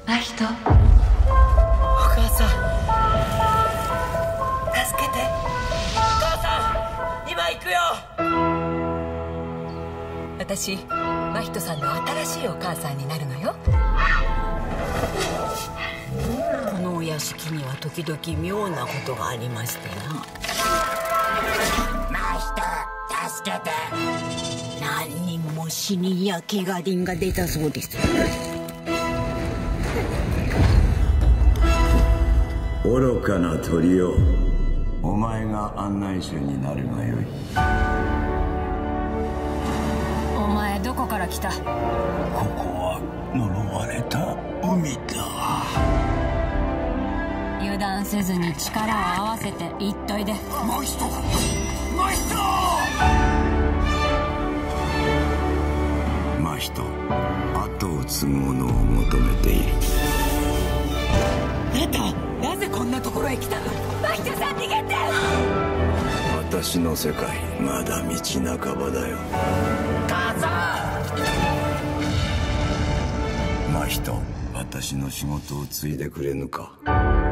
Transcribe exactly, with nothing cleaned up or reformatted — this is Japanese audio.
真人。お母さん、助けて。母さん、今行くよ。 私、真人さんの新しいお母さんになるのよ。 このお屋敷には時々妙なことがありましてな。 真人、助けて。 何人も死人や怪我人が出たそうです。 愚かな鳥よ、お前が案内者になるがよい。 お前どこから来た？ ここは呪われた海だ。 油断せずに力を合わせて言っといで。 真人だ、真人。真人、後を継ぐ者を求めている。 あんた、なぜこんなところへ来たの？真人さん、逃げて。 私の世界、まだ道半ばだよ。 母さ真人、私の仕事を継いでくれぬか。